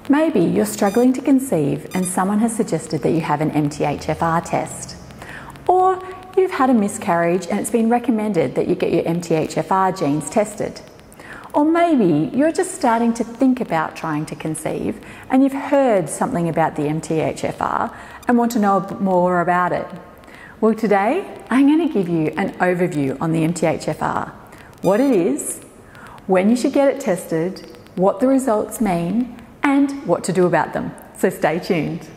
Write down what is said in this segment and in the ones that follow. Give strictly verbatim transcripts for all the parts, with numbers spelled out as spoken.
Maybe you're struggling to conceive and someone has suggested that you have an M T H F R test. Or you've had a miscarriage and it's been recommended that you get your M T H F R genes tested. Or maybe you're just starting to think about trying to conceive and you've heard something about the M T H F R and want to know more about it. Well, today I'm going to give you an overview on the M T H F R, what it is, when you should get it tested, what the results mean, and what to do about them. So stay tuned.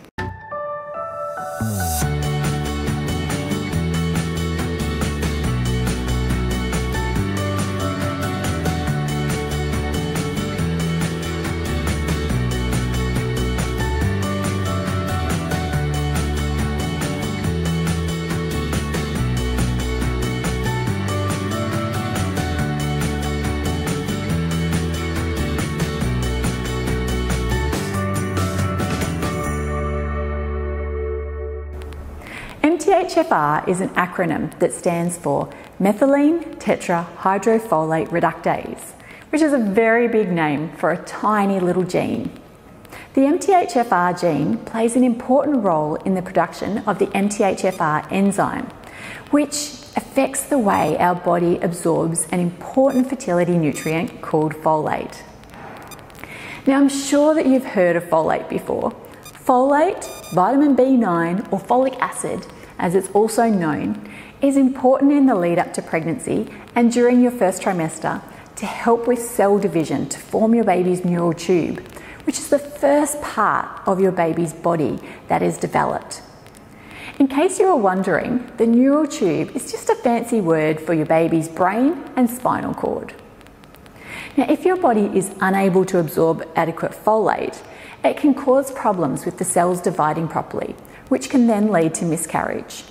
M T H F R is an acronym that stands for methylene tetrahydrofolate reductase, which is a very big name for a tiny little gene. The M T H F R gene plays an important role in the production of the M T H F R enzyme, which affects the way our body absorbs an important fertility nutrient called folate. Now, I'm sure that you've heard of folate before. Folate, vitamin B nine, or folic acid, as it's also known, is important in the lead up to pregnancy and during your first trimester to help with cell division to form your baby's neural tube, which is the first part of your baby's body that is developed. In case you were wondering, the neural tube is just a fancy word for your baby's brain and spinal cord. Now, if your body is unable to absorb adequate folate, it can cause problems with the cells dividing properly, which can then lead to miscarriage.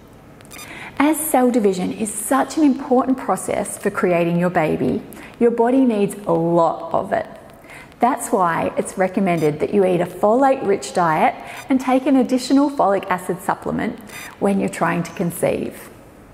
As cell division is such an important process for creating your baby, your body needs a lot of it. That's why it's recommended that you eat a folate-rich diet and take an additional folic acid supplement when you're trying to conceive.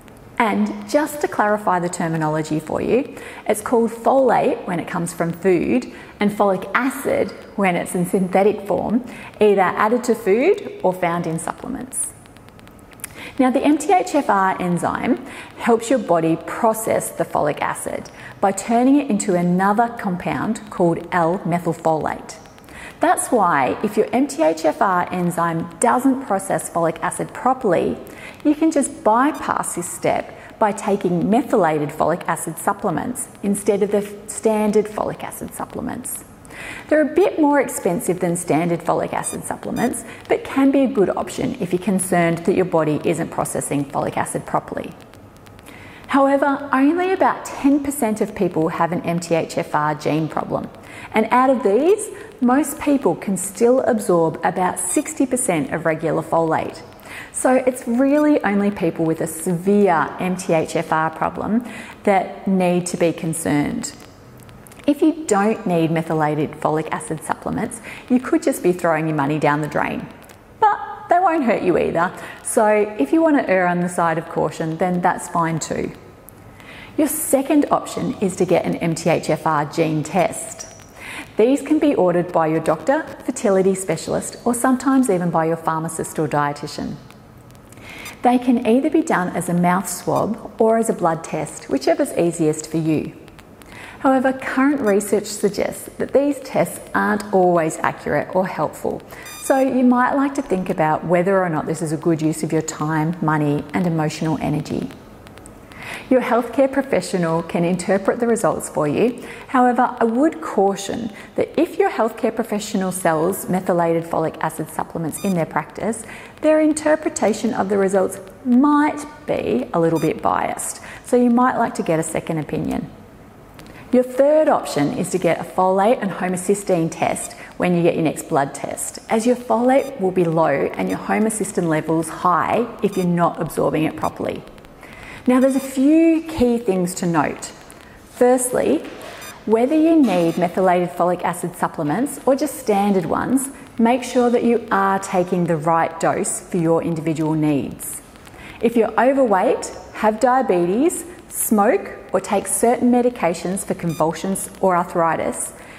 And just to clarify the terminology for you, it's called folate when it comes from food and folic acid when it's in synthetic form, either added to food or found in supplements. Now, the M T H F R enzyme helps your body process the folic acid by turning it into another compound called L-methylfolate. That's why if your M T H F R enzyme doesn't process folic acid properly, you can just bypass this step by taking methylated folic acid supplements instead of the standard folic acid supplements. They're a bit more expensive than standard folic acid supplements, but can be a good option if you're concerned that your body isn't processing folic acid properly. However, only about ten percent of people have an M T H F R gene problem, and out of these, most people can still absorb about sixty percent of regular folate. So it's really only people with a severe M T H F R problem that need to be concerned. If you don't need methylated folic acid supplements, you could just be throwing your money down the drain. But they won't hurt you either. So if you want to err on the side of caution, then that's fine too. Your second option is to get an M T H F R gene test. These can be ordered by your doctor, fertility specialist, or sometimes even by your pharmacist or dietitian. They can either be done as a mouth swab or as a blood test, whichever's easiest for you. However, current research suggests that these tests aren't always accurate or helpful, so you might like to think about whether or not this is a good use of your time, money, and emotional energy. Your healthcare professional can interpret the results for you. However, I would caution that if your healthcare professional sells methylated folic acid supplements in their practice, their interpretation of the results might be a little bit biased, so you might like to get a second opinion. Your third option is to get a folate and homocysteine test when you get your next blood test, as your folate will be low and your homocysteine levels high if you're not absorbing it properly. Now, there's a few key things to note. Firstly, whether you need methylated folic acid supplements or just standard ones, make sure that you are taking the right dose for your individual needs. If you're overweight, have diabetes, smoke, or take certain medications for convulsions or arthritis,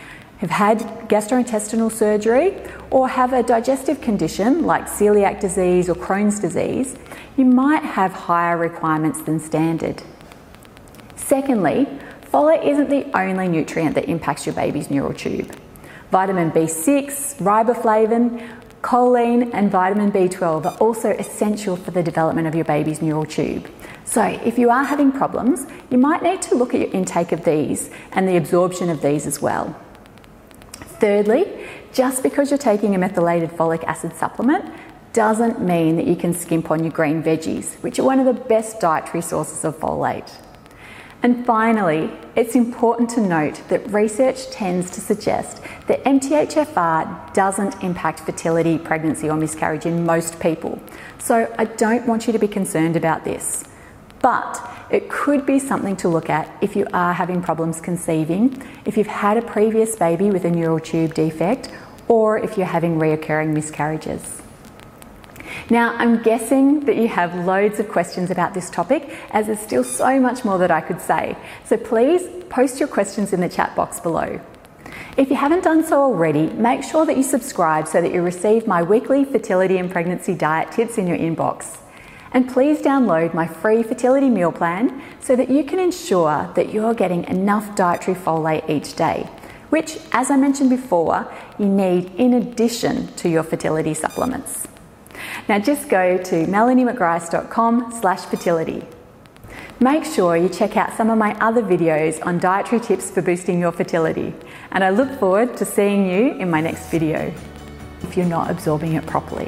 have had gastrointestinal surgery, or have a digestive condition like celiac disease or Crohn's disease, you might have higher requirements than standard. Secondly, folate isn't the only nutrient that impacts your baby's neural tube. Vitamin B six, riboflavin, choline and vitamin B twelve are also essential for the development of your baby's neural tube. So if you are having problems, you might need to look at your intake of these and the absorption of these as well. Thirdly, just because you're taking a methylated folic acid supplement doesn't mean that you can skimp on your green veggies, which are one of the best dietary sources of folate. And finally, it's important to note that research tends to suggest that M T H F R doesn't impact fertility, pregnancy or miscarriage in most people. So I don't want you to be concerned about this. But it could be something to look at if you are having problems conceiving, if you've had a previous baby with a neural tube defect, or if you're having reoccurring miscarriages. Now, I'm guessing that you have loads of questions about this topic, as there's still so much more that I could say. So please post your questions in the chat box below. If you haven't done so already, make sure that you subscribe so that you receive my weekly fertility and pregnancy diet tips in your inbox. And please download my free fertility meal plan so that you can ensure that you're getting enough dietary folate each day, which, as I mentioned before, you need in addition to your fertility supplements. Now just go to melanie mcgrice dot com slash fertility. Make sure you check out some of my other videos on dietary tips for boosting your fertility, and I look forward to seeing you in my next video if you're not absorbing it properly.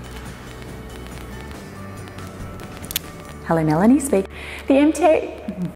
Hello, Melanie speaking. The M T